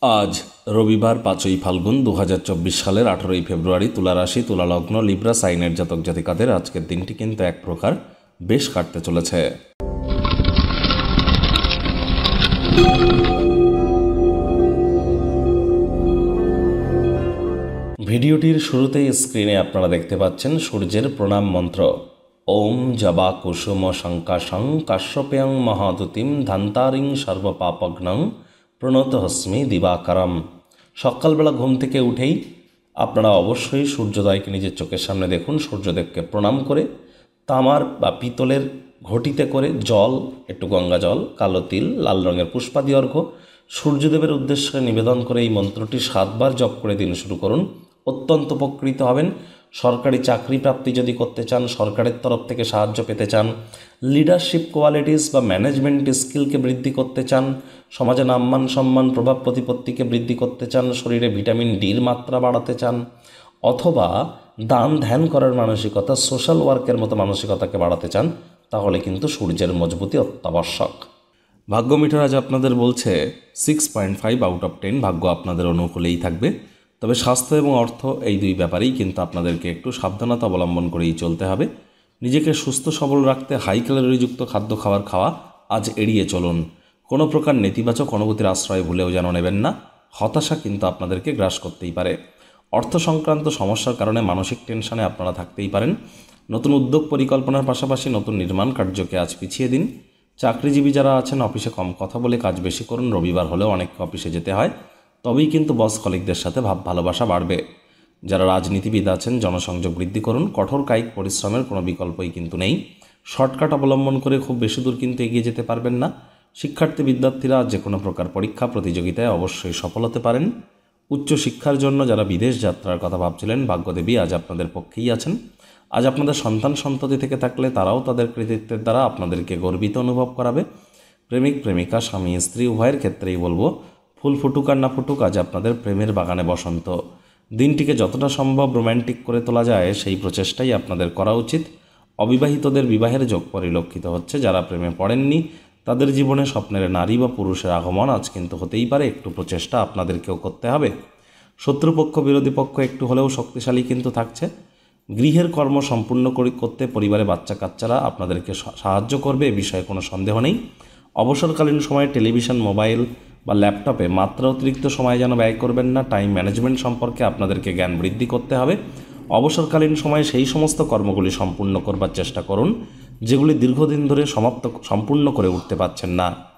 আজ রবিবার ৫ই ফাল্গুন ২০২৪ সালের ১৮ই ফেব্রুয়ারি তুলা রাশি তুলা লগ্ন লিব্রা সাইনের জাতক জাতিকাদের আজকের দিনটি কিন্তু এক প্রকার বেশ কাটতে চলেছে। ভিডিওটির শুরুতেই স্ক্রিনে আপনারা দেখতে পাচ্ছেন সূর্যের প্রণাম মন্ত্র। ওম জবা কুসুম শঙ্কাশং কাশ্যপেয়ং মহাদুতিম ধান্তারিং সর্বপাপঘ্নং প্রণতহস্মি দিবাকারম। সকালবেলা ঘুম থেকে উঠেই আপনারা অবশ্যই সূর্যোদয়কে নিজের চোখের সামনে দেখুন। সূর্যদেবকে প্রণাম করে তামার বা পিতলের ঘটিতে করে জল, একটু গঙ্গা জল, কালো তিল, লাল রঙের পুষ্পাদি অর্ঘ্য সূর্যদেবের উদ্দেশ্যে নিবেদন করে এই মন্ত্রটি 7 বার জপ করে দিন শুরু করুন। অত্যন্ত উপকৃত হবেন। সরকারি চাকরি প্রাপ্তি যদি করতে চান, সরকারের তরফ থেকে সাহায্য পেতে চান, লিডারশিপ কোয়ালিটিস বা ম্যানেজমেন্ট স্কিলকে বৃদ্ধি করতে চান, সমাজে নাম্মান সম্মান প্রভাব প্রতিপত্তিকে বৃদ্ধি করতে চান, শরীরে ভিটামিন ডির মাত্রা বাড়াতে চান, অথবা দান ধ্যান করার মানসিকতা, সোশ্যাল ওয়ার্কের মতো মানসিকতাকে বাড়াতে চান, তাহলে কিন্তু সূর্যের মজবুতি অত্যাবশ্যক। ভাগ্য মিটার আজ আপনাদের বলছে 6.5 আউট অফ 10 ভাগ্য আপনাদের অনুকূলেই থাকবে। তবে স্বাস্থ্য এবং অর্থ এই দুই ব্যাপারেই কিন্তু আপনাদেরকে একটু সাবধানতা অবলম্বন করেই চলতে হবে। নিজেকে সুস্থ সবল রাখতে হাই ক্যালোরিযুক্ত খাদ্য খাওয়া আজ এড়িয়ে চলুন। কোনো প্রকার নেতিবাচক অনুভূতির আশ্রয় ভুলেও যেন নেবেন না। হতাশা কিন্তু আপনাদেরকে গ্রাস করতেই পারে। অর্থ সংক্রান্ত সমস্যার কারণে মানসিক টেনশনে আপনারা থাকতেই পারেন। নতুন উদ্যোগ পরিকল্পনার পাশাপাশি নতুন নির্মাণ কার্যকে আজ পিছিয়ে দিন। চাকরিজীবী যারা আছেন অফিসে কম কথা বলে কাজ বেশি করুন। রবিবার হলেও অনেককে অফিসে যেতে হয়, তবেই কিন্তু বস কলিগদের সাথে ভালোবাসা বাড়বে। যারা রাজনীতিবিদ আছেন জনসংযোগ বৃদ্ধি করুন। কঠোর কায়িক পরিশ্রমের কোনো বিকল্পই কিন্তু নেই। শর্টকাট অবলম্বন করে খুব বেশি দূর কিন্তু এগিয়ে যেতে পারবেন না। শিক্ষার্থী বিদ্যার্থীরা যে কোনো প্রকার পরীক্ষা প্রতিযোগিতায় অবশ্যই সফল হতে পারেন। উচ্চশিক্ষার জন্য যারা বিদেশ যাত্রার কথা ভাবছিলেন, ভাগ্যদেবী আজ আপনাদের পক্ষেই আছেন। আজ আপনাদের সন্তান সন্ততি থেকে থাকলে তারাও তাদের কৃতিত্বের দ্বারা আপনাদেরকে গর্বিত অনুভব করাবে। প্রেমিক প্রেমিকা স্বামী স্ত্রী উভয়ের ক্ষেত্রেই বলবো, ফুল ফুটুক আর না ফুটুক আজ আপনাদের প্রেমের বাগানে বসন্ত। দিনটিকে যতটা সম্ভব রোম্যান্টিক করে তোলা যায় সেই প্রচেষ্টাই আপনাদের করা উচিত। অবিবাহিতদের বিবাহের যোগ পরিলক্ষিত হচ্ছে। যারা প্রেমে পড়েননি তাদের জীবনে স্বপ্নের নারী বা পুরুষের আগমন আজ কিন্তু হতেই পারে। একটু প্রচেষ্টা আপনাদেরকেও করতে হবে। শত্রুপক্ষ বিরোধী পক্ষ একটু হলেও শক্তিশালী কিন্তু থাকছে। গৃহের কর্ম সম্পূর্ণ করতে পরিবারে বাচ্চা কাচ্চারা আপনাদেরকে সাহায্য করবে, এ বিষয়ে কোনো সন্দেহ নেই। অবসরকালীন সময়ে টেলিভিশন, মোবাইল বা ল্যাপটপে মাত্রা অতিরিক্ত সময় যেন ব্যয় করবেন না। টাইম ম্যানেজমেন্ট সম্পর্কে আপনাদেরকে জ্ঞান বৃদ্ধি করতে হবে। অবসরকালীন সময়ে সেই সমস্ত কর্মগুলি সম্পূর্ণ করবার চেষ্টা করুন যেগুলি দীর্ঘদিন ধরে সম্পূর্ণ করে উঠতে পারছেন না।